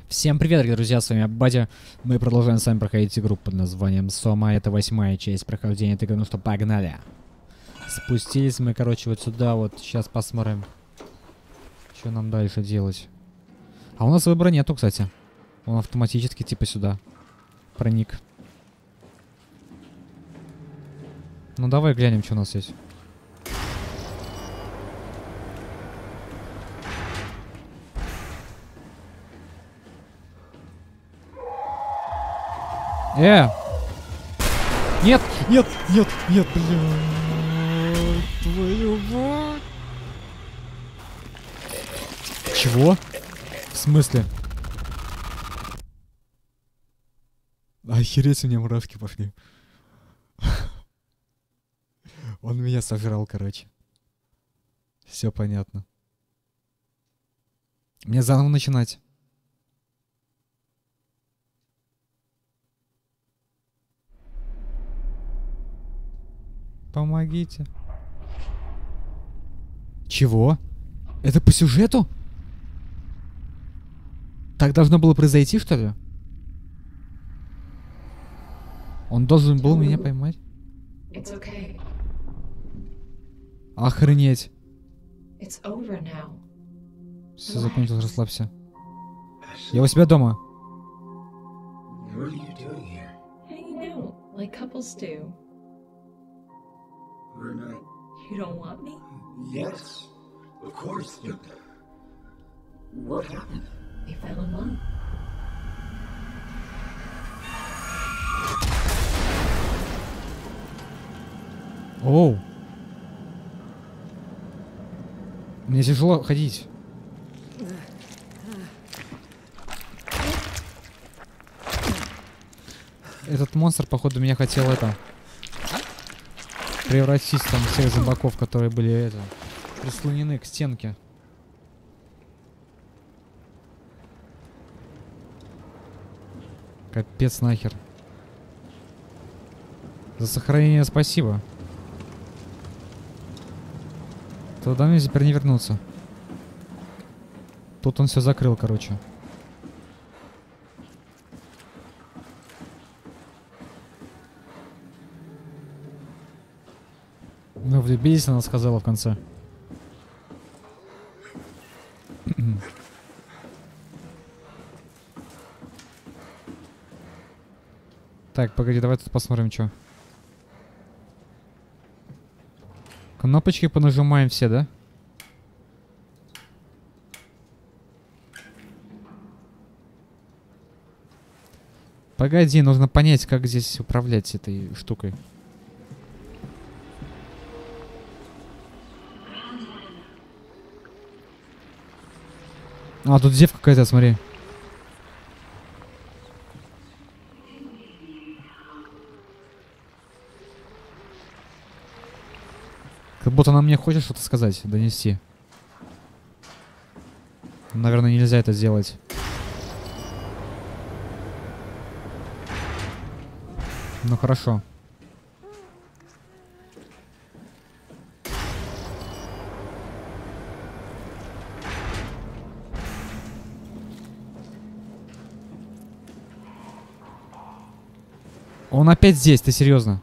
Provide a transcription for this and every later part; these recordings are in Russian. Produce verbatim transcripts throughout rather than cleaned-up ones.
Всем привет, дорогие друзья, с вами Бадя. Мы продолжаем с вами проходить игру под названием Сома. Это восьмая часть прохождения этой игры, ну что, погнали. Спустились мы, короче, вот сюда, вот, сейчас посмотрим, что нам дальше делать. А у нас выбора нету, кстати. Он автоматически типа сюда проник. Ну давай глянем, что у нас есть. Э! Нет! Нет! Нет! Нет! Блин! Твою мать! Чего? В смысле? Охереть, у меня мурашки пошли. Он меня сожрал, короче. Все понятно. Мне заново начинать. Помогите. Чего? Это по сюжету? Так должно было произойти, что ли? Он должен был меня поймать? Okay. Охренеть. Все, Все закончилось, расслабься. Я у себя дома. Hanging out like couples do. We're not. You don't want me? Yes, of course. But what happened? We fell in love. Оу. Мне тяжело ходить. Этот монстр, походу, меня хотел это... превратить там всех зомбаков, которые были это... прислонены к стенке. Капец нахер. За сохранение спасибо. Туда мне теперь не вернуться. Тут он все закрыл, короче. Мы влюбились, она сказала в конце. Так, погоди, давай тут посмотрим, что. Кнопочки понажимаем все, да? Погоди, нужно понять, как здесь управлять этой штукой. А, тут девка какая-то, смотри. Как будто она мне хочет что-то сказать, донести. Наверное, нельзя это сделать. Ну хорошо. Он опять здесь, ты серьезно?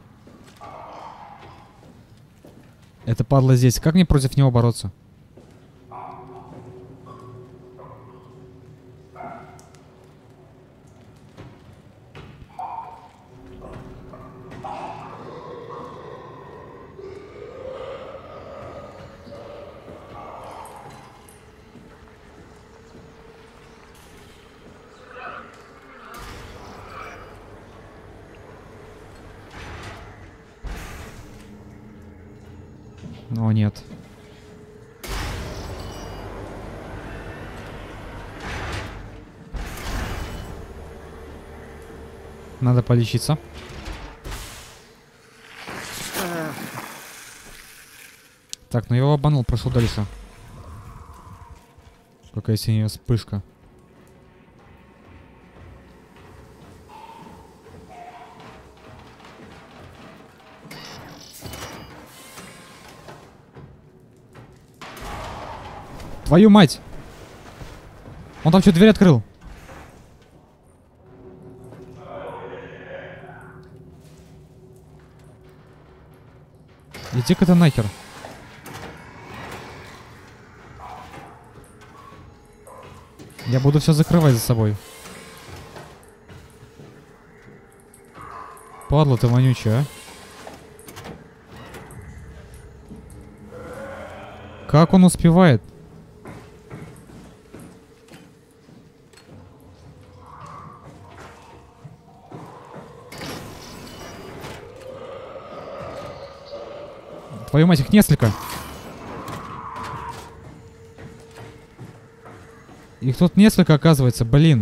Это падла здесь. Как мне против него бороться? О, нет. Надо полечиться. Так, ну я его обманул, прошел дальше. Какая синяя вспышка. Твою мать! Он там что, дверь открыл? Иди-ка ты нахер. Я буду все закрывать за собой. Падла ты вонючая, а? Как он успевает? Твою мать, их несколько. Их тут несколько, оказывается, блин.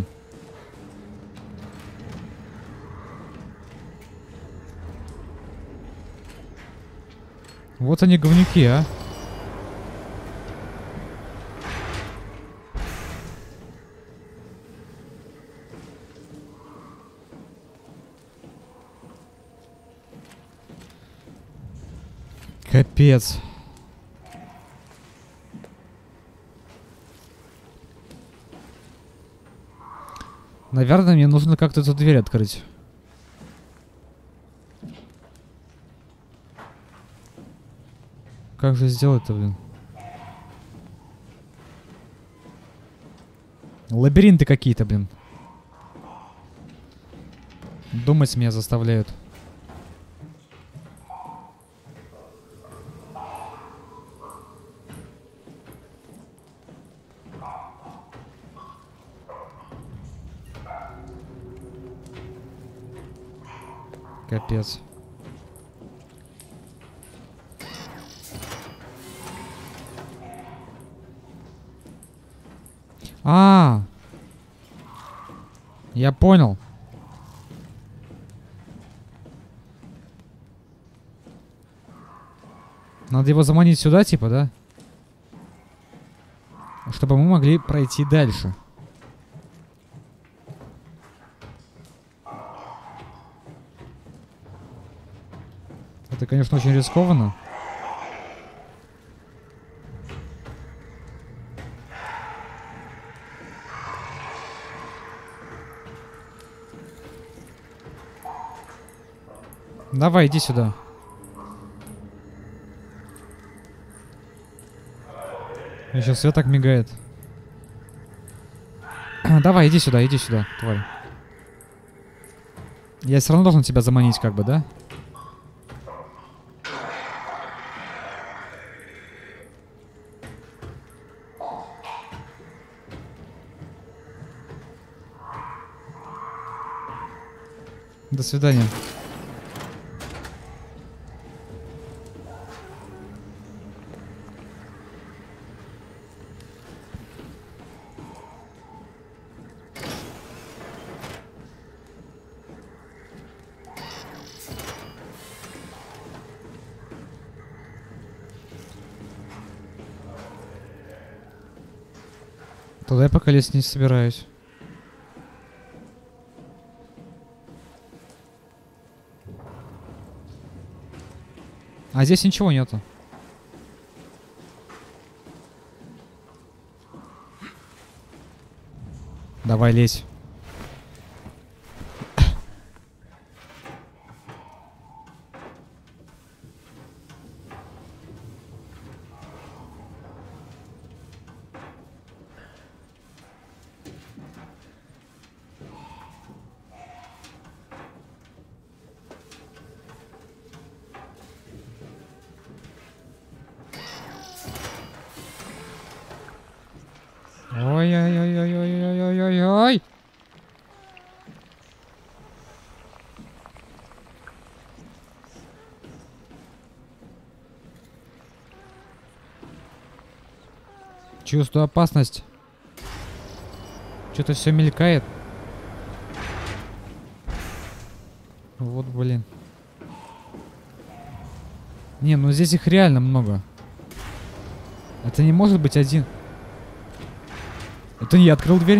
Вот они, говнюки, а. Капец. Наверное, мне нужно как-то эту дверь открыть. Как же сделать-то, блин? Лабиринты какие-то, блин. Думать меня заставляют. Капец. А, я понял. Надо его заманить сюда, типа, да? Чтобы мы могли пройти дальше. Это, конечно, очень рискованно. Давай, иди сюда. Еще свет так мигает. Давай, иди сюда, иди сюда, тварь. Я все равно должен тебя заманить, как бы, да? До свидания. Туда я пока лезть не собираюсь. А здесь ничего нету. Давай, лезь. Ой-ой-ой-ой-ой-ой-ой-ой-ой. Чувствую опасность. Что-то все мелькает. Вот, блин. Не, ну здесь их реально много. Это не может быть один. Это не я открыл дверь?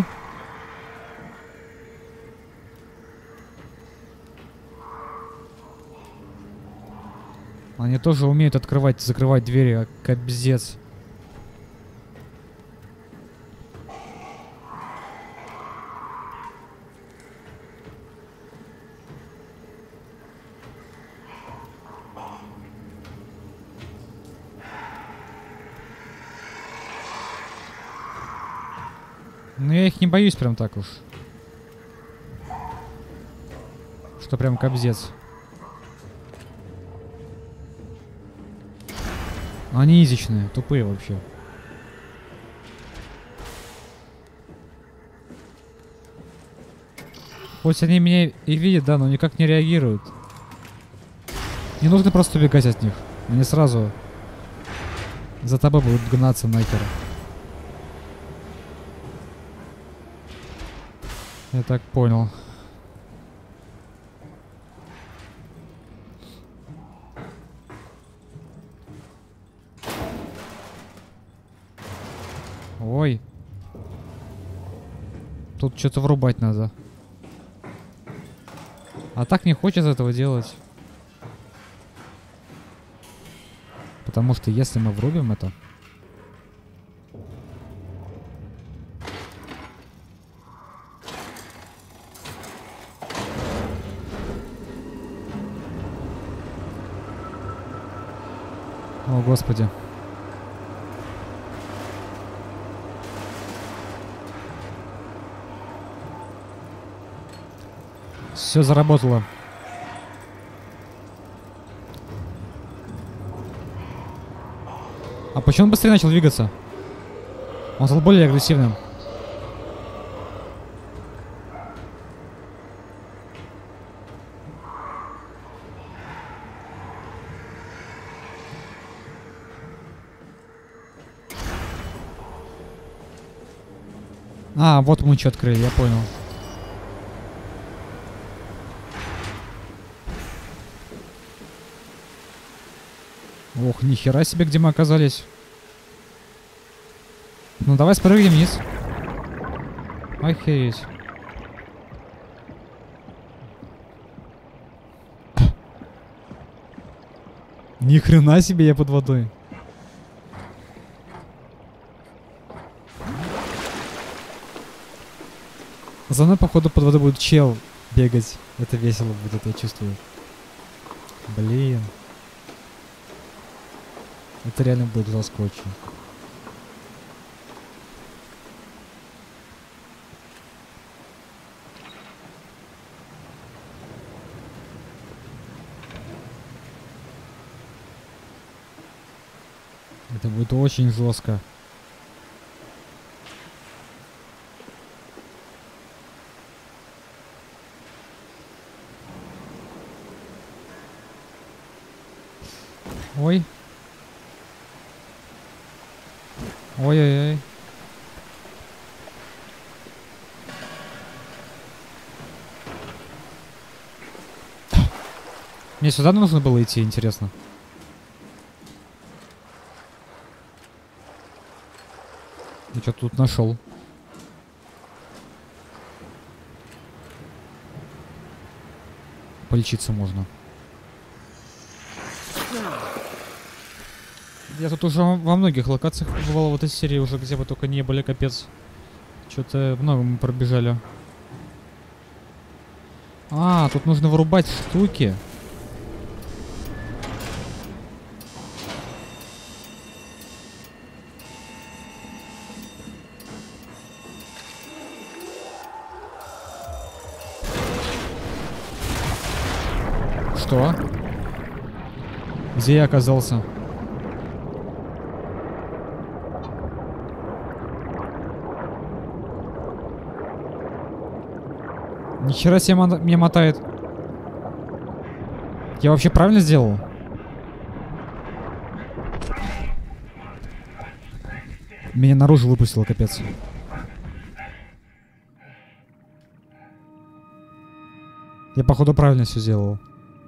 Они тоже умеют открывать и закрывать двери, а капздец. Но я их не боюсь прям так уж. Что прям кобзец. Они изичные, тупые вообще. Хоть они меня и видят, да, но никак не реагируют. Не нужно просто убегать от них. Они сразу за тобой будут гнаться нахер. Я так понял. Ой. Тут что-то врубать надо. А так не хочется этого делать. Потому что если мы врубим это... О, Господи. Все заработало. А почему он быстрее начал двигаться? Он стал более агрессивным. А, вот мы что открыли, я понял. Ох, нихера себе, где мы оказались. Ну давай спрыгнем вниз. Охереть. Ни хрена себе, я под водой. За мной, походу, под водой будет чел бегать. Это весело будет, я чувствую. Блин. Это реально будет жестко очень. Это будет очень жестко. Ой. Ой-ой-ой. Мне сюда нужно было идти, интересно. Я что тут нашел? Полечиться можно. Я тут уже во многих локациях бывал в этой серии, уже где бы только не были, капец. Что-то много мы пробежали. А, тут нужно вырубать штуки. Что? Где я оказался? Нихера себе меня мотает. Я вообще правильно сделал? Меня наружу выпустило, капец. Я, походу, правильно все сделал.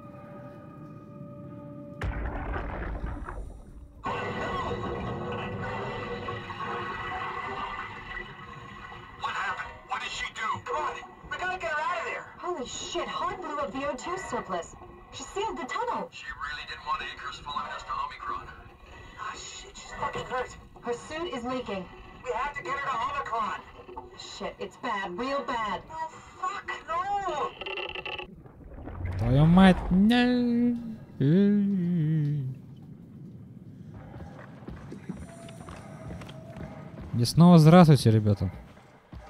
Holy shit, Hart blew up the O two surplus. She sealed the tunnel. She really didn't want Acres following us to Omicron. Oh shit, she's fucking hurt. Her suit is leaking. We have to get her to Omicron. Shit, it's bad, real bad. No, fuck, no! Твою мать. И снова здравствуйте, ребята.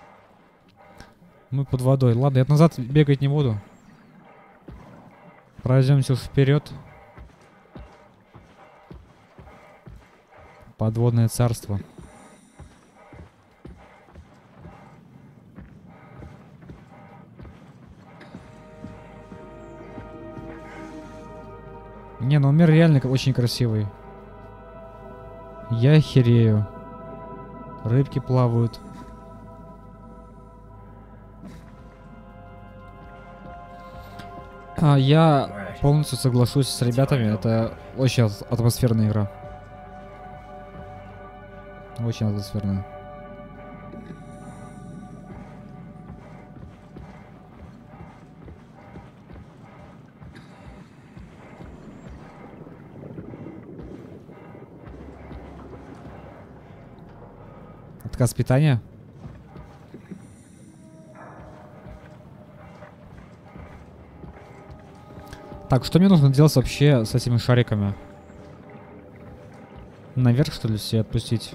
Мы под водой. Ладно, я назад бегать не буду. Пройдемся уж вперед. Подводное царство. Не, ну мир реально очень красивый. Я охерею. Рыбки плавают. А, я полностью соглашусь с ребятами. Это очень атмосферная игра. Очень атмосферная. Отказ питания? Так, что мне нужно делать вообще с этими шариками? Наверх, что ли, все отпустить?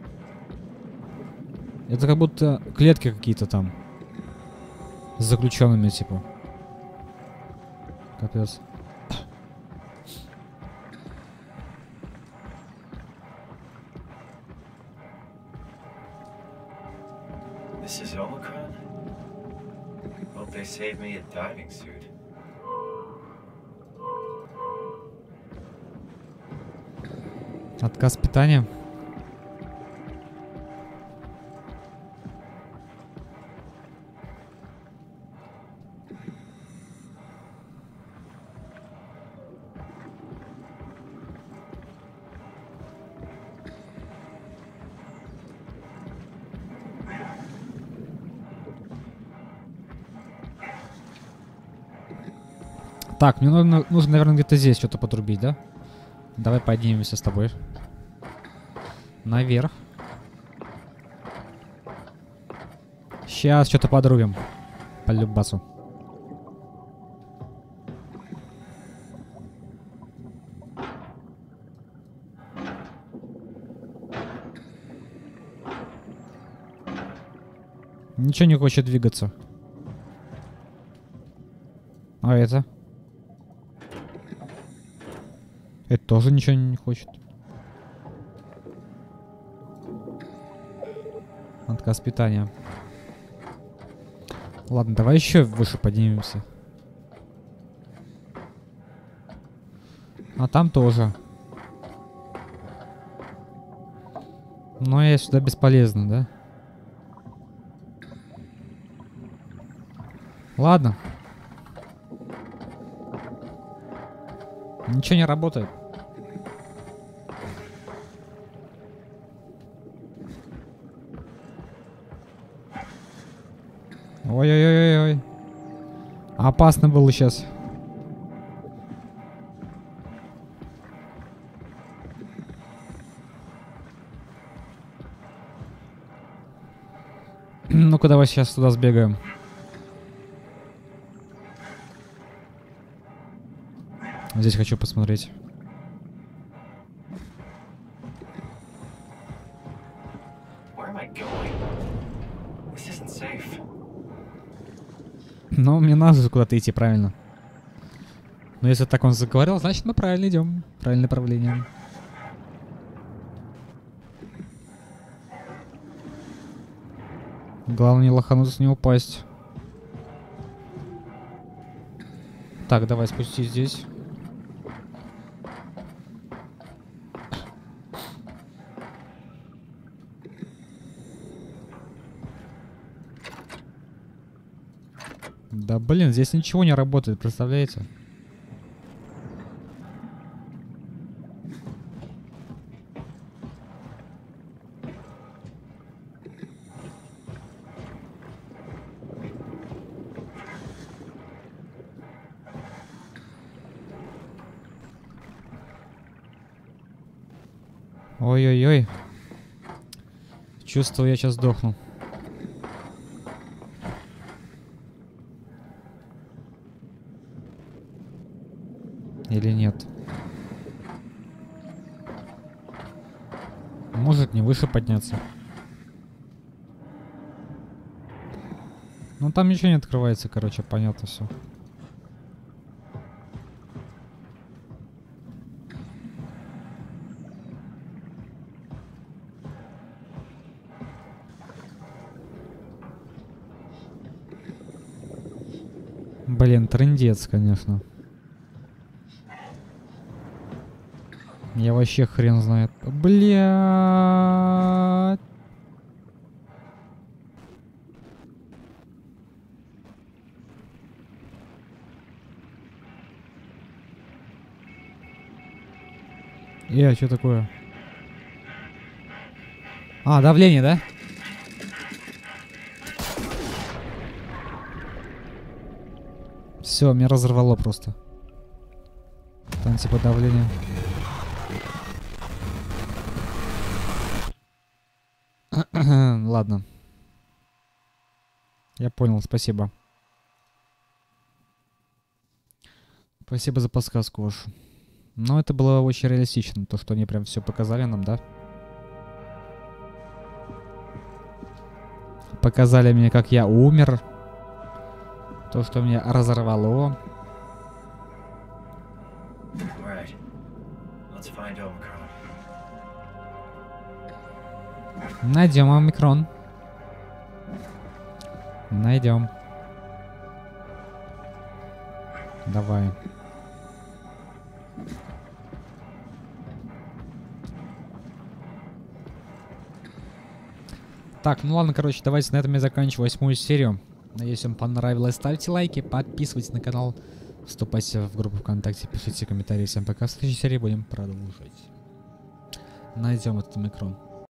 Это как будто клетки какие-то там. С заключенными, типа. Капец. This is Omicron? Hope they save me a diving suit. Отказ питания. Так, мне нужно, нужно, наверное, где-то здесь что-то подрубить, да? Давай поднимемся с тобой. Наверх. Сейчас что-то подрубим. По любасу. Ничего не хочет двигаться. А это? Это тоже ничего не хочет. Отказ питания. Ладно, давай еще выше поднимемся. А там тоже. Но я сюда бесполезно, да? Ладно. Ничего не работает. Ой-ой-ой-ой. Опасно было сейчас. Ну-ка, давай сейчас туда сбегаем. Здесь хочу посмотреть. Но мне надо же куда-то идти, правильно. Но если так он заговорил, значит мы правильно идем. Правильное направление. Главное не лохануться, не упасть. Так, давай спустись здесь. Да блин, здесь ничего не работает, представляете? Ой-ой-ой. Чувствую, я сейчас сдохну. Или нет? Может не выше подняться. Ну там ничего не открывается, короче, понятно все. Блин, трындец, конечно. Я вообще хрен знает. Блядь. Э, что такое? А, давление, да? Все, меня разорвало просто. Там типа давление. Ладно. Я понял, спасибо. Спасибо за подсказку вашу. Но это было очень реалистично, то, что они прям все показали нам, да? Показали мне, как я умер. То, что меня разорвало. Right. Let's find Omicron. Найдем омикрон. Найдем. Давай. Так, ну ладно, короче, давайте на этом я заканчиваю восьмую серию. Надеюсь, вам понравилось. Ставьте лайки, подписывайтесь на канал, вступайте в группу ВКонтакте, пишите комментарии. Всем пока. В следующей серии будем продолжать. Найдем этот омикрон.